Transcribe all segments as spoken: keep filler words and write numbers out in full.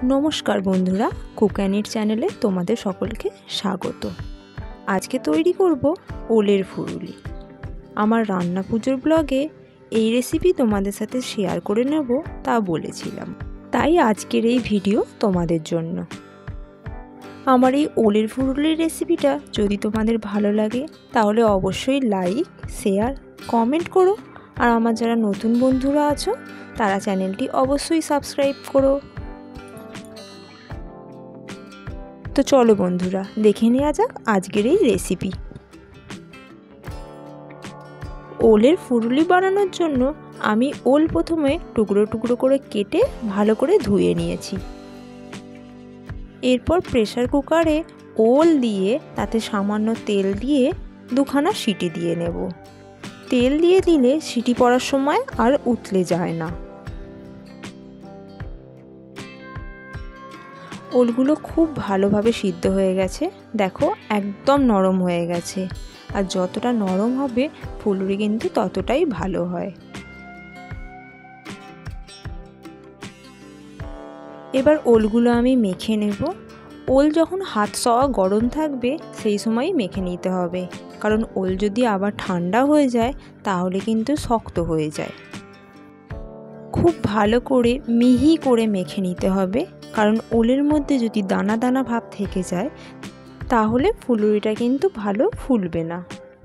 নমস্কার বন্ধুরা, cook and it চ্যানেলে তোমাদের সকলকে স্বাগত। আজকে তৈরি করব ওলের ফুলুরি। আমার রান্না পুজোর ব্লগে এই রেসিপি তোমাদের সাথে শেয়ার করে নেব তা বলেছিলাম, তাই আজকের এই ভিডিও তোমাদের জন্য। আমার এই ওলের ফুলুরির রেসিপিটা যদি তোমাদের ভালো লাগে তাহলে অবশ্যই লাইক, শেয়ার, কমেন্ট করো। আর আমার যারা নতুন বন্ধুরা আছো তারা চ্যানেলটি অবশ্যই সাবস্ক্রাইব করো। তো চলো বন্ধুরা, দেখে নেওয়া যাক আজকের এই রেসিপি। ওলের ফুলুরি বানানোর জন্য আমি ওল প্রথমে টুকরো টুকরো করে কেটে ভালো করে ধুয়ে নিয়েছি। এরপর প্রেসার কুকারে ওল দিয়ে তাতে সামান্য তেল দিয়ে দুখানা সিটি দিয়ে নেব। তেল দিয়ে দিলে সিটি পড়ার সময় আর উতলে যায় না। ওলগুলো খুব ভালোভাবে সিদ্ধ হয়ে গেছে, দেখো একদম নরম হয়ে গেছে। আর যতটা নরম হবে ফুলুরি কিন্তু ততটাই ভালো হয়। এবার ওলগুলো আমি মেখে নেব। ওল যখন হাত সওয়া গরম থাকবে সেই সময়ই মেখে নিতে হবে, কারণ ওল যদি আবার ঠান্ডা হয়ে যায় তাহলে কিন্তু শক্ত হয়ে যায়। খুব ভালো করে মিহি করে মেখে নিতে হবে, কারণ ওলের মধ্যে যদি দানা দানা ভাব থেকে যায় তাহলে ফুলুরিটা কিন্তু ভালো ফুলবে না।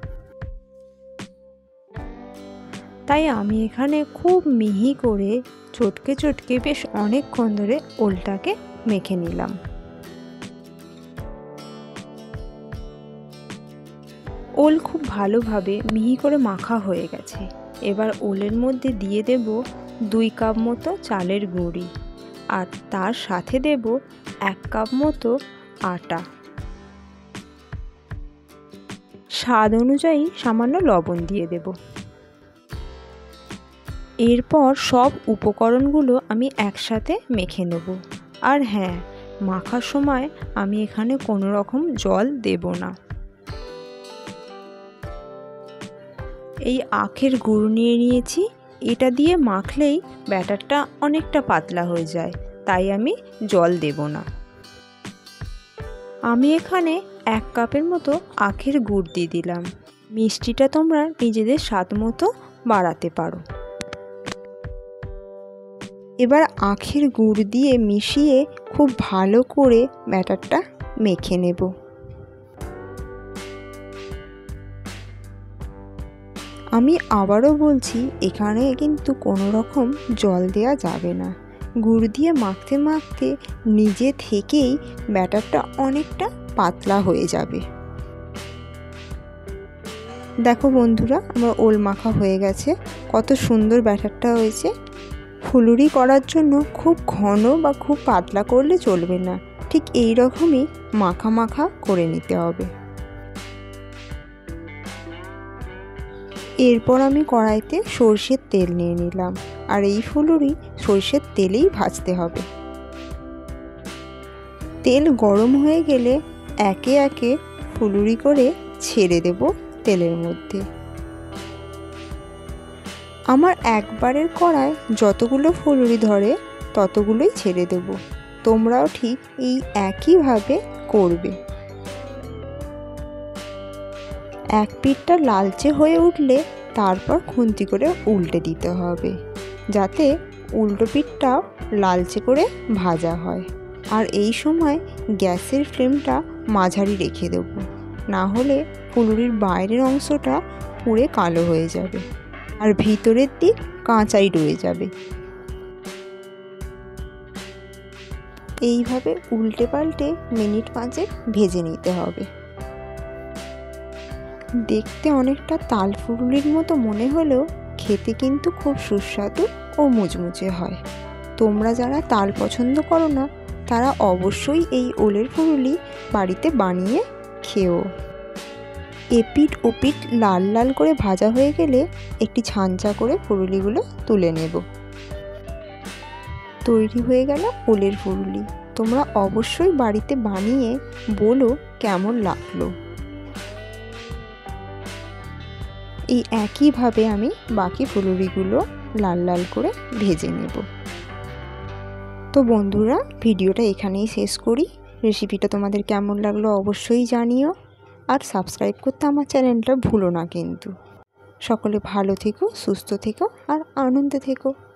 তাই আমি এখানে খুব মিহি করে চটকে চটকে বেশ অনেকক্ষণ ধরে ওলটাকে মেখে নিলাম। ওল খুব ভালোভাবে মিহি করে মাখা হয়ে গেছে। এবার ওলের মধ্যে দিয়ে দেব দুই কাপ মতো চালের গুঁড়ি, আর তার সাথে দেব এক কাপ মতো আটা। স্বাদ অনুযায়ী সামান্য লবণ দিয়ে দেব। এরপর সব উপকরণগুলো আমি একসাথে মেখে নেব। আর হ্যাঁ, মাখার সময় আমি এখানে কোনো রকম জল দেব না। এই আখের গুড় নিয়ে নিয়েছি, এটা দিয়ে মাখলেই ব্যাটারটা অনেকটা পাতলা হয়ে যায়, তাই আমি জল দেব না। আমি এখানে এক কাপের মতো আখের গুড় দিয়ে দিলাম। মিষ্টিটা তোমরা নিজেদের স্বাদ মতো বাড়াতে পারো। এবার আখের গুড় দিয়ে মিশিয়ে খুব ভালো করে ব্যাটারটা মেখে নেব। আমি আবারও বলছি, এখানে কিন্তু কোনো রকম জল দেওয়া যাবে না। গুড় দিয়ে মাখতে মাখতে নিজে থেকেই ব্যাটারটা অনেকটা পাতলা হয়ে যাবে। দেখো বন্ধুরা, আমার ওল মাখা হয়ে গেছে, কত সুন্দর ব্যাটারটা হয়েছে। ফুলুরি করার জন্য খুব ঘন বা খুব পাতলা করলে চলবে না, ঠিক এই রকমই মাখা মাখা করে নিতে হবে। এরপর আমি কড়াইতে সরষের তেল নিয়ে নিলাম, আর এই ফুলুরি সরষের তেলেই ভাজতে হবে। তেল গরম হয়ে গেলে একে একে ফুলুরি করে ছেড়ে দেব তেলের মধ্যে। আমার একবারের কড়ায় যতগুলো ফুলুরি ধরে ততগুলোই ছেড়ে দেব। তোমরাও ঠিক এই একইভাবে করবে। এক পিঠটা লালচে হয়ে উঠলে তারপর খুন্তি করে উল্টে দিতে হবে, যাতে উল্টো পিঠটাও লালচে করে ভাজা হয়। আর এই সময় গ্যাসের ফ্লেমটা মাঝারি রেখে দেব, না হলে ফুলুরির বাইরের অংশটা পুড়ে কালো হয়ে যাবে আর ভিতরের দিক কাঁচাই রয়ে যাবে। এইভাবে উল্টে পাল্টে মিনিট পাঁচেক ভেজে নিতে হবে। দেখতে অনেকটা তাল ফুলুরির মতো মনে হলেও খেতে কিন্তু খুব সুস্বাদু ও মুচমুচে হয়। তোমরা যারা তাল পছন্দ করো না তারা অবশ্যই এই ওলের ফুলুরি বাড়িতে বানিয়ে খেও। এপিঠ ওপিঠ লাল লাল করে ভাজা হয়ে গেলে একটি ছাঁচা করে ফুলুরিগুলো তুলে নেব। তৈরি হয়ে গেল ওলের ফুলুরি। তোমরা অবশ্যই বাড়িতে বানিয়ে বলো কেমন লাগলো। এই একইভাবে আমি বাকি ফুলুরিগুলো লাল লাল করে ভেজে নেব। তো বন্ধুরা, ভিডিওটা এখানেই শেষ করি। রেসিপিটা তোমাদের কেমন লাগলো অবশ্যই জানিও, আর সাবস্ক্রাইব করতে আমার চ্যানেলটা ভুলো না কিন্তু। সকলে ভালো থেকো, সুস্থ থেকো আর আনন্দে থেকো।